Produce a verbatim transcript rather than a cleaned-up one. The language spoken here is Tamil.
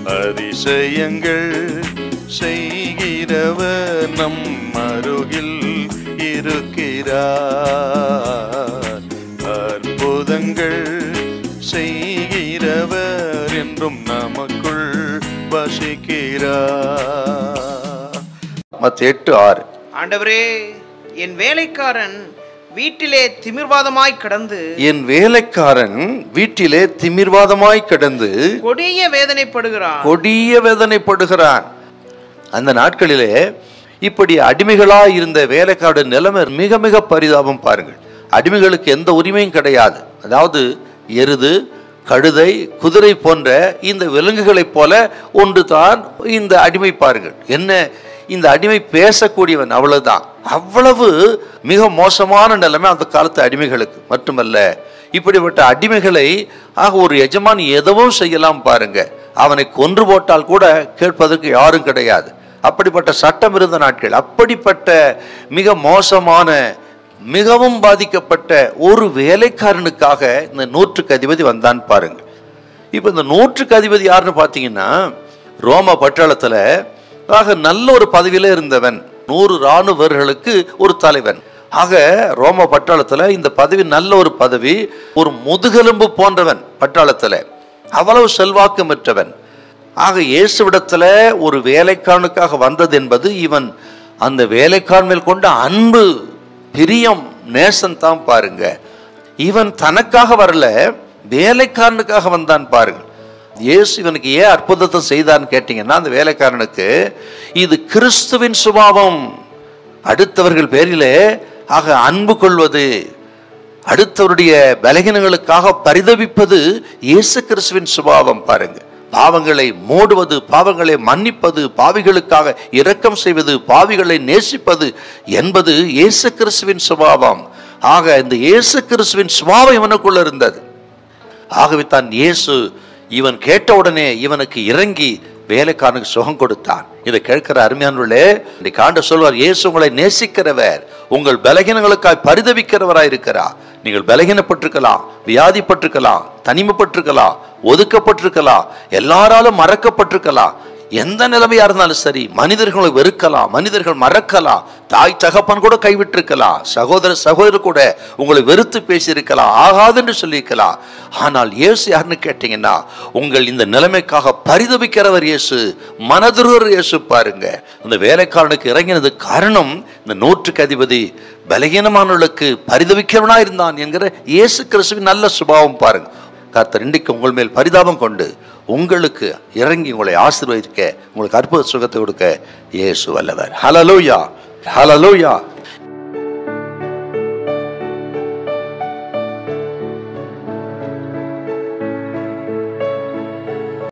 அதிசயங்கள் செய்கிறவர் நம் அருகில் இருக்கிறார். அற்புதங்கள் செய்கிறவர் என்றும் நமக்குள் வசிக்கிறார். மத்தேயு எட்டு ஆறு. ஆண்டவரே, என் வேலைக்காரன் வீட்டிலே திமிர்வாதமாய் கிடந்து என் வேலைக்காரன் வீட்டிலே திமிர்வாதமாய் கிடந்து கொடிய வேதனைப்படுகிறான் கொடிய வேதனைப்படுகிறான். அந்த நாட்களிலே இப்படி அடிமைகளாய் இருந்த வேலைக்காரன் நிலைமை மிக மிக பரிதாபம். பாருங்கள், அடிமைகளுக்கு எந்த உரிமையும் கிடையாது. அதாவது எருது, கழுதை, குதிரை போன்ற இந்த விலங்குகளைப் போல ஒன்று தான் இந்த அடிமை. பாருங்கள், என்ன இந்த அடிமை பேசக்கூடியவன், அவ்வளவுதான். அவ்வளவு மிக மோசமான நிலைமை அந்த காலத்து அடிமைகளுக்கு. மட்டுமல்ல, இப்படிப்பட்ட அடிமைகளை ஆக ஒரு எஜமான் எதுவும் செய்யலாம். பாருங்க, அவனை கொன்று போட்டால் கூட கேட்பதற்கு யாரும் கிடையாது. அப்படிப்பட்ட சட்டம் இருந்த நாட்கள். அப்படிப்பட்ட மிக மோசமான, மிகவும் பாதிக்கப்பட்ட ஒரு வேலைக்காரனுக்காக இந்த நூற்றுக்கு அதிபதி வந்தான். பாருங்க, இப்ப இந்த நூற்றுக்கு அதிபதி யாருன்னு பார்த்தீங்கன்னா, ரோம பட்டாளத்துல ஆக நல்ல ஒரு பதவியில இருந்தவன், நூறு இராணுவர்களுக்கு ஒரு தலைவன். ஆக ரோம பட்டாளத்துல இந்த பதவி நல்ல ஒரு பதவி. ஒரு முதுகெலும்பு போன்றவன் பட்டாளத்துல, அவ்வளவு செல்வாக்கு பெற்றவன். ஆக இயேசுவிடத்துல ஒரு வேலைக்காரனுக்காக வந்தது என்பது இவன் அந்த வேலைக்காரன் மேல் கொண்ட அன்பு, பிரியம், நேசன் தான். பாருங்க, இவன் தனக்காக வரல, வேலைக்காரனுக்காக வந்தான். பாருங்க, இயேசு இவனுக்கு ஏன் அற்புதத்தை செய்தான்னு கேட்டீங்கன்னா, அந்த வேலைக்காரனுக்கு இது கிறிஸ்துவின் சுபாவம். அடுத்தவர்கள் பேரிலே ஆக அன்பு கொள்வது, அடுத்தவருடைய பலகீனங்களுக்காக பரிதவிப்பது இயேசு கிறிஸ்துவின் சுபாவம். பாருங்க, பாவங்களை மூடுவது, பாவங்களை மன்னிப்பது, பாவிகளுக்காக இரக்கம் செய்வது, பாவிகளை நேசிப்பது என்பது இயேசு கிறிஸ்துவின் சுபாவம். ஆக இந்த இயேசு கிறிஸ்துவின் சுபாவம் இவனுக்குள்ள இருந்தது. ஆகவே தான் இயேசு இவன் கேட்ட உடனே இவனுக்கு இறங்கி வேலைக்காரனுக்கு சுகம் கொடுத்தான். இதை கேட்கிற அருமையானவர்களே, இன்னைக்கு ஆண்டவர் சொல்வார், இயேசு உங்களை நேசிக்கிறவர், உங்கள் பலகீனங்களுக்காய் பரிதவிக்கிறவராய் இருக்கிறார். நீங்கள் பலகீனப்பட்டிருக்கலாம், வியாதிப்பட்டிருக்கலாம், தனிமைப்பட்டிருக்கலாம், ஒதுக்கப்பட்டிருக்கலாம், எல்லாராலும் மறக்கப்பட்டிருக்கலாம். எந்த நிலைமையா இருந்தாலும் சரி, மனிதர்களை வெறுக்கலாம், மனிதர்கள் மறக்கலாம், தாய் தகப்பன் கூட கைவிட்டிருக்கலாம், சகோதர சகோதரர் கூட உங்களை வெறுத்து பேசியிருக்கலாம், ஆகாது என்று சொல்லியிருக்கலாம். ஆனால் இயேசு யாருன்னு கேட்டீங்கன்னா, உங்கள் இந்த நிலைமைக்காக பரிதவிக்கிறவர் இயேசு, மனதுருவர் இயேசு. பாருங்க, இந்த வேலைக்காரனுக்கு இறங்கினது காரணம் இந்த நூற்றுக்கு அதிபதி பலகீனமானவர்களுக்கு பரிதவிக்கிறவனா இருந்தான் என்கிற இயேசு கிறிஸ்துவின் நல்ல சுபாவம். பாருங்க, கர்த்தர் இன்றைக்கு உங்கள் மேல் பரிதாபம் கொண்டு உங்களுக்கு இறங்கி உங்களை ஆசீர்வதிக்க, உங்களுக்கு அற்புத சுகத்தை கொடுக்க இயேசு வல்லவர். ஹல்லேலூயா, ஹல்லேலூயா.